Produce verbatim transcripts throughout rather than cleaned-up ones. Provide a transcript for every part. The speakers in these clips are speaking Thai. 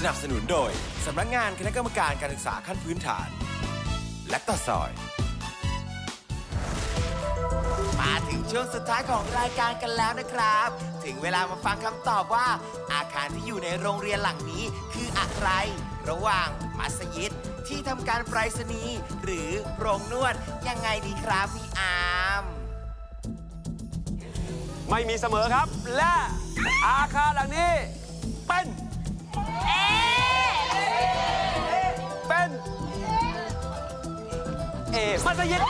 นับสนุนโดยสำนักงานคณะกรรมการการศึกษาขั้นพื้นฐานและต่อซอยมาถึงช่วงสุดท้ายของรายการกันแล้วนะครับถึงเวลามาฟังคำตอบว่าอาคารที่อยู่ในโรงเรียนหลังนี้คืออะไรระหว่างมัสยิดที่ทำการไปรษณีย์หรือโรงนวดยังไงดีครับพี่อาร์มไม่มีเสมอครับและอาคารหลังนี้เป็นเป็นเอมัสยิด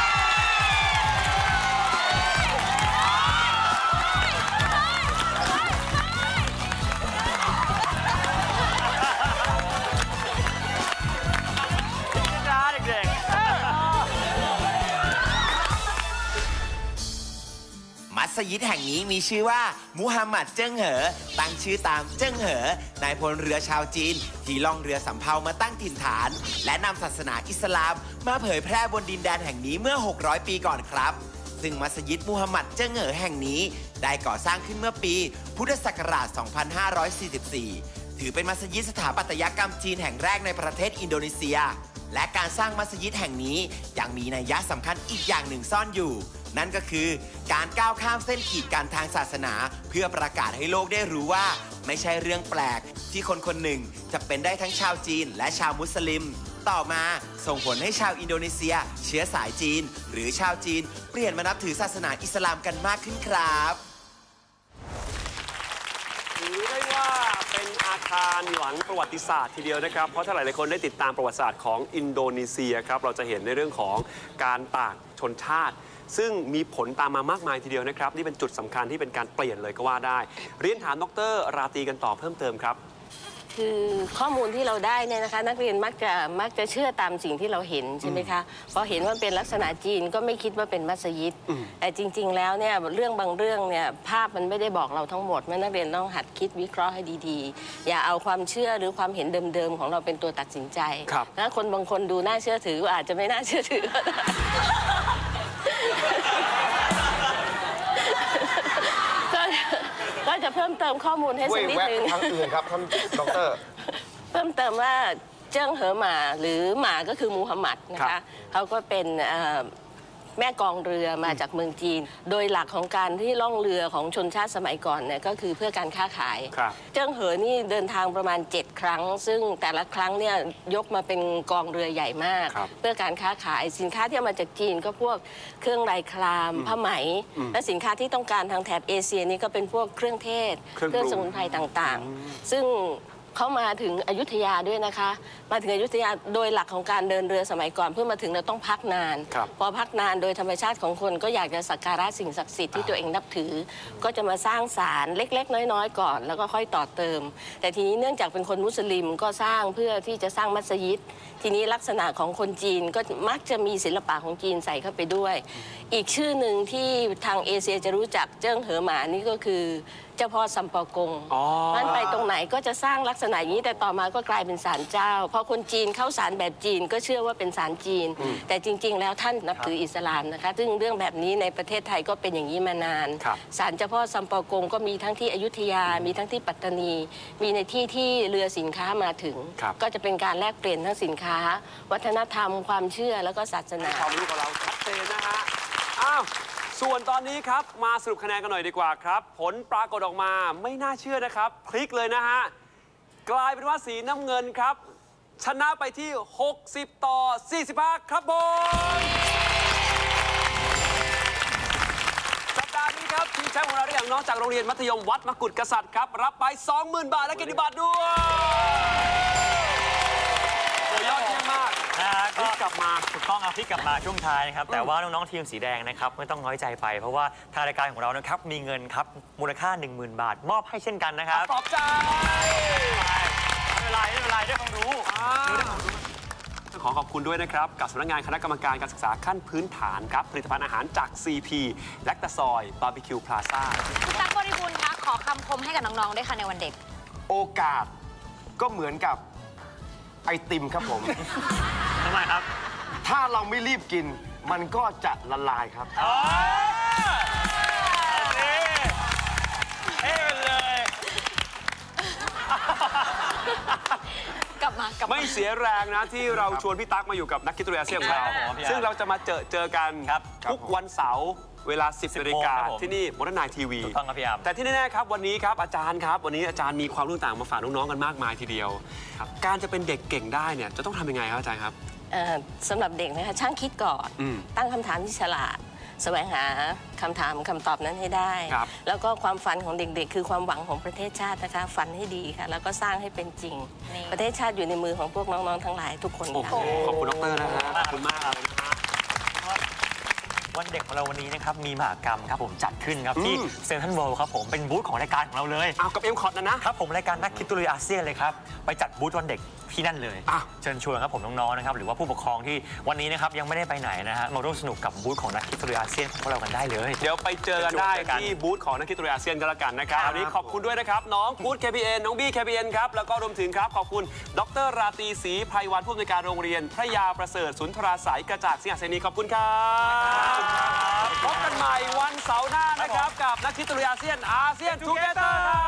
มัสยิดแห่งนี้มีชื่อว่ามุฮัมหมัดเจิ้งเหอตั้งชื่อตามเจิ้งเหอนายพลเรือชาวจีนที่ล่องเรือสำเภามาตั้งถิ่นฐานและนำศาสนาอิสลามมาเผยแพร่บนดินแดนแห่งนี้เมื่อหกร้อยปีก่อนครับซึ่งมัสยิดมุฮัมหมัดเจิ้งเหอแห่งนี้ได้ก่อสร้างขึ้นเมื่อปีพุทธศักราช สองพันห้าร้อยสี่สิบสี่ ถือเป็นมัสยิดสถาปัตยกรรมจีนแห่งแรกในประเทศอินโดนีเซียและการสร้างมัสยิดแห่งนี้ยังมีนัยยะสำคัญอีกอย่างหนึ่งซ่อนอยู่นั่นก็คือการก้าวข้ามเส้นขีดกันทางศาสนาเพื่อประกาศให้โลกได้รู้ว่าไม่ใช่เรื่องแปลกที่คนคนหนึ่งจะเป็นได้ทั้งชาวจีนและชาวมุสลิมต่อมาส่งผลให้ชาวอินโดนีเซียเชื้อสายจีนหรือชาวจีนเปลี่ยนมานับถือศาสนาอิสลามกันมากขึ้นครับถือได้ว่าเป็นอาคารหลังประวัติศาสตร์ทีเดียวนะครับเพราะถ้าหลายๆคนได้ติดตามประวัติศาสตร์ของอินโดนีเซียครับเราจะเห็นในเรื่องของการต่างชนชาติซึ่งมีผลตามมามากมายทีเดียวนะครับนี่เป็นจุดสำคัญที่เป็นการเปลี่ยนเลยก็ว่าได้เรียนถามดร.ราตรีกันต่อเพิ่มเติมครับคือข้อมูลที่เราได้เนี่ยนะคะนักเรียนมักจะมักจะเชื่อตามสิ่งที่เราเห็นใช่ไหมคะพอเห็นว่าเป็นลักษณะจีนก็ไม่คิดว่าเป็นมัสยิดแต่จริงๆแล้วเนี่ยเรื่องบางเรื่องเนี่ยภาพมันไม่ได้บอกเราทั้งหมดนักเรียนต้องหัดคิดวิเคราะห์ให้ดีๆอย่าเอาความเชื่อหรือความเห็นเดิมๆของเราเป็นตัวตัดสินใจนะคนบางคนดูน่าเชื่อถืออาจจะไม่น่าเชื่อถือก็จะเพิ่มเติมข้อมูลให้สักนิดนึงทางอื่นครับท่านดร. เพิ่มเติมว่าเจิ้งเหอหมาหรือหมาก็คือมูฮัมหมัดนะคะเขาก็เป็นแม่กองเรือมาจากเมืองจีนโดยหลักของการที่ล่องเรือของชนชาติสมัยก่อนเนี่ยก็คือเพื่อการค้าขายเจิ้งเหอนี่เดินทางประมาณเจ็ดครั้งซึ่งแต่ละครั้งเนี่ยยกมาเป็นกองเรือใหญ่มากเพื่อการค้าขายสินค้าที่มาจากจีนก็พวกเครื่องลายครามผ้าไหมและสินค้าที่ต้องการทางแถบเอเชียนี่ก็เป็นพวกเครื่องเทศเครื่องสมุนไพรต่างๆซึ่งเขามาถึงอยุธยาด้วยนะคะมาถึงอยุธยาโดยหลักของการเดินเรือสมัยก่อนเพื่อมาถึงเราต้องพักนานพอพักนานโดยธรรมชาติของคนก็อยากจะสักการะสิ่งศักดิ์สิทธิ์ที่ตัวเองนับถือก็จะมาสร้างศาลเล็กๆน้อยๆก่อนแล้วก็ค่อยต่อเติมแต่ทีนี้เนื่องจากเป็นคนมุสลิมก็สร้างเพื่อที่จะสร้างมัสยิดทีนี้ลักษณะของคนจีนก็มักจะมีศิลปะของจีนใส่เข้าไปด้วยอีกชื่อหนึ่งที่ทางเอเชียจะรู้จักเจิ้งเหอหมานี่ก็คือเจ้าพ่อซัมปอกงมันไปตรงไหนก็จะสร้างลักษณะอย่างนี้แต่ต่อมาก็กลายเป็นศาลเจ้าพอคนจีนเข้าศาลแบบจีนก็เชื่อว่าเป็นศาลจีนแต่จริงๆแล้วท่านนับถืออิสลามนะคะซึ่งเรื่องแบบนี้ในประเทศไทยก็เป็นอย่างนี้มานานศาลเจ้าพ่อซัมปอกงก็มีทั้งที่อยุธยามีทั้งที่ปัตตานีมีในที่ที่เรือสินค้ามาถึงก็จะเป็นการแลกเปลี่ยนทั้งสินค้าวัฒนธรรมความเชื่อแล้วก็ศาสนาความรู้ของเราชัดเจนนะฮะอ้าวส่วนตอนนี้ครับมาสรุปคะแนนกันหน่อยดีกว่าครับผลปรากฏออกมาไม่น่าเชื่อนะครับพลิกเลยนะฮะกลายเป็นว่าสีน้ำเงินครับชนะไปที่หกสิบต่อสี่สิบห้าครับผมสัปดาห์นี้ครับทีมแชมป์ของเราได้อย่างน้องจากโรงเรียนมัธยมวัดมกุฎกษัตริย์ครับรับไป สองหมื่น บาทและเกียรติบัตรด้วยยอดเยี่ยมมากก็กลับมาถูกต้องเอาพลิกกลับมาช่วงท้ายนะครับแต่ว่าน้องๆทีมสีแดงนะครับไม่ต้องน้อยใจไปเพราะว่าทางรายการของเรานะครับมีเงินครับมูลค่า หนึ่งหมื่น บาทมอบให้เช่นกันนะครับปลอบใจไม่เป็นไรไม่เป็นไรได้ความรู้ขอขอบคุณด้วยนะครับกับสำนักงานคณะกรรมการการศึกษาขั้นพื้นฐานครับผลิตภัณฑ์อาหารจาก ซี พี แลคตาซอยบาร์บีคิวพลาซ่าคุณตั๊กบริบูรณ์คะขอคำคมให้กับน้องๆด้วยค่ะในวันเด็กโอกาสก็เหมือนกับไอติมครับผมทำไมครับถ้าเราไม่รีบกินมันก็จะละลายครับเฮ้ยเลยไม่เสียแรงนะที่เราชวนพี่ตั๊กมาอยู่กับนักคิดตัวอาเซียนของเราครับผมพี่อาร์ซึ่งเราจะมาเจอเจอกันครับทุกวันเสาร์เวลา สิบนาฬิกาครับผมที่นี่มดนายทีวีถูกต้องครับพี่อาร์มแต่ที่แน่ๆครับวันนี้ครับอาจารย์ครับวันนี้อาจารย์มีความรู้ต่างมาฝากน้องๆกันมากมายทีเดียวการจะเป็นเด็กเก่งได้เนี่ยจะต้องทำยังไงครับอาจารย์ครับเอ่อสำหรับเด็กนะคะช่างคิดก่อนอืมตั้งคำถามที่ฉลาดแสวงหาคำถามคำตอบนั้นให้ได้ครับแล้วก็ความฝันของเด็กๆ คือความหวังของประเทศชาตินะคะฝันให้ดีค่ะแล้วก็สร้างให้เป็นจริงนี่ประเทศชาติอยู่ในมือของพวกน้องๆทั้งหลายทุกคนโอ้โหค่ะขอบคุณดรนะฮะขอบคุณมากเลยนะฮะวันเด็กของเราวันนี้นะครับมีมหกรรมครับผมจัดขึ้นครับที่อืมเซ็นทรัลเวิลด์ครับผมเป็นบูธของรายการของเราเลยเอากับเอ็มคอร์ดนะนะครับผมรายการนักคิดตุลยอาเซียนเลยครับไปจัดบูธวันเด็กที่นั่นเลยอ่ะเชิญชวนครับผมน้องๆนะครับหรือว่าผู้ปกครองที่วันนี้นะครับยังไม่ได้ไปไหนนะฮะมาร่วมสนุกกับบูธของนักคิดตุลยอาเซียนของพวกเรากันได้เลยเดี๋ยวไปเจอกันได้เจอกันที่บูธของนักคิดตุลยอาเซียนกันละกันนะครับครับวันนี้ขอบคุณด้วยนะครับน้องกู๊ด เค พี เอ็น น้องบี้ เค พี เอ็น ครับแล้วก็รวมถึงครับขอบคุณดรราตรีศรีไพรวันผู้อำนวยการโรงเรียนพระยาประเสริฐสุนทราสายกระจากสิงหเสนีขอบคุณครับพบกันใหม่วันเสาร์หน้านะครับกับนักคิดตุลยอาเซียนอาเซียนทูเกเตอร์ครับ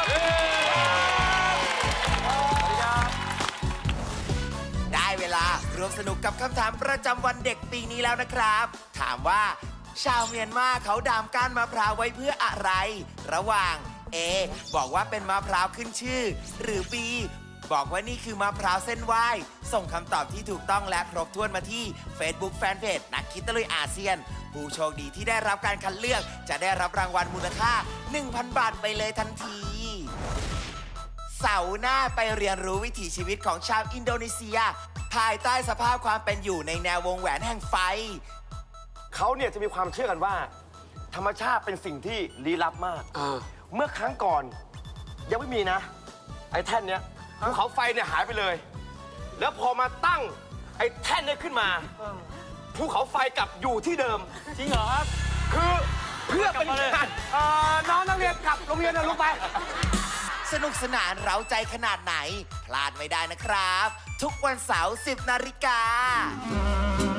สวัสดีครับได้เวลาร่วมสนุกกับคำถามประจำวันเด็กปีนี้แล้วนะครับ ถามว่า ชาวเมียนมาเขาดามก้านมะพร้าวไว้เพื่ออะไร ระหว่าง A บอกว่าเป็นมะพร้าวขึ้นชื่อ หรือ B บอกว่านี่คือมะพร้าวเส้นไหว้ ส่งคำตอบที่ถูกต้องและครบถ้วนมาที่ Facebook Fanpage นักคิดตะลุยอาเซียน ผู้โชคดีที่ได้รับการคัดเลือก จะได้รับรางวัลมูลค่า หนึ่งพัน บาทไปเลยทันที เสาร์หน้าไปเรียนรู้วิถีชีวิตของชาวอินโดนีเซีย ภายใต้สภาพความเป็นอยู่ในแนววงแหวนแห่งไฟเขาเนี่ยจะมีความเชื่อกันว่า ธรรมชาติเป็นสิ่งที่ลี้ลับมากอ่าเมื่อครั้งก่อน ยังไม่มีนะ ไอ้แท่นเนี้ยภูเขาไฟเนี่ยหายไปเลย แล้วพอมาตั้งไอ้แท่นเนี่ยขึ้นมาภูเขาไฟกลับอยู่ที่เดิมจริงเหรอครับคือเพื่อเป็นการเอ่อน้องนักเรียนกลับโรงเรียนนะลูกไปสนุกสนานเร้าใจขนาดไหน พลาดไม่ได้นะครับ ทุกวันเสาร์สิบนาฬิกา